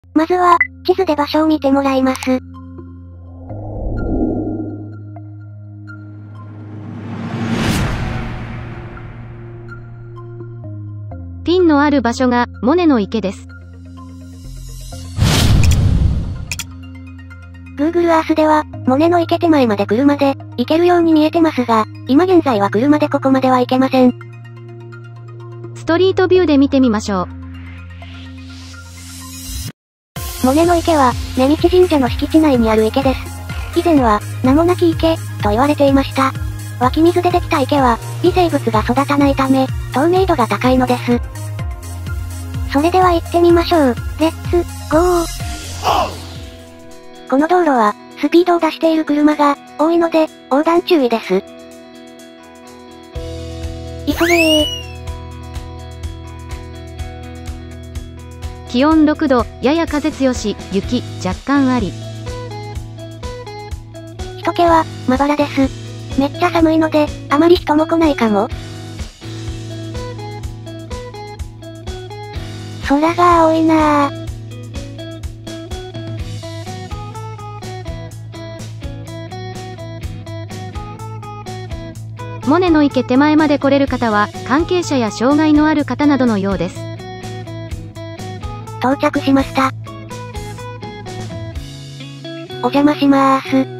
まずは、地図で場所を見てもらいます。 ピンのある場所が、モネの池です。 Google Earth では、モネの池手前まで車で、行けるように見えてますが、今現在は車でここまでは行けません。 ストリートビューで見てみましょう。 モネの池は、根道神社の敷地内にある池です。以前は、名もなき池、と言われていました。湧き水でできた池は、微生物が育たないため、透明度が高いのです。それでは行ってみましょう。レッツ、ゴー。この道路は、スピードを出している車が、多いので、横断注意です。急げー。 気温6度、やや風強し、雪、若干あり。 人気は、まばらです。めっちゃ寒いので、あまり人も来ないかも。空が青いなぁ。 モネの池手前まで来れる方は、関係者や障害のある方などのようです。 到着しました。お邪魔しまーす。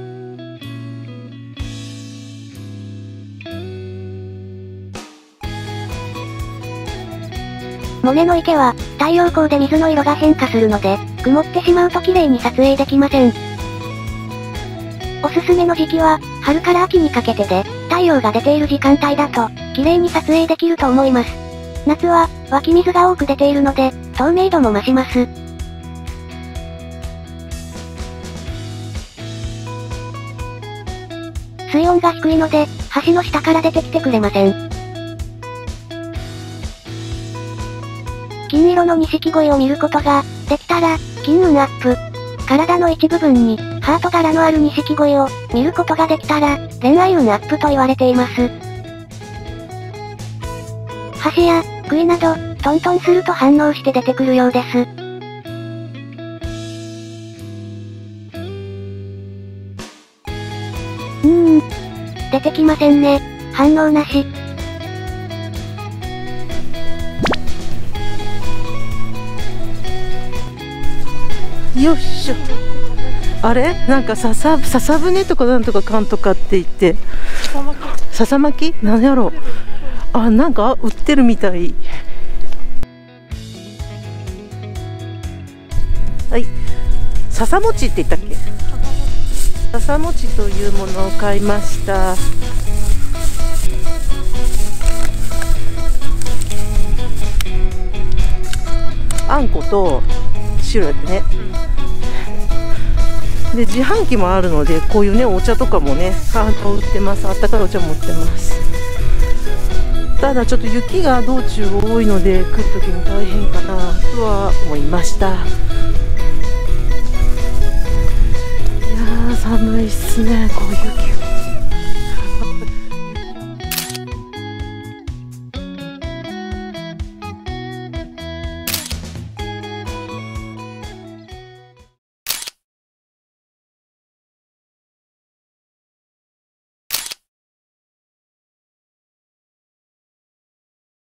モネの池は、太陽光で水の色が変化するので、曇ってしまうと綺麗に撮影できません。おすすめの時期は、春から秋にかけてで、太陽が出ている時間帯だと、綺麗に撮影できると思います。夏は、湧き水が多く出ているので、透明度も増します。水温が低いので、橋の下から出てきてくれません。金色の錦鯉を見ることが、できたら、金運アップ。体の一部分に、ハート柄のある錦鯉を、見ることができたら、恋愛運アップと言われています。橋や、杭など、トントンすると反応して出てくるようです。出てきませんね。反応なし。 よっしょ。あれなんか笹舟とかなんとかかんとかって言って。笹巻きなんやろう。あ、なんか売ってるみたい。はい。笹餅って言ったっけ？笹餅というものを買いました。あんこと白やってね。で自販機もあるので、こういうねお茶とかもね売ってます。あったかいお茶も売ってます。ただちょっと雪が道中多いので来る時に大変かなとは思いました。いやー寒いっすね、こういう雪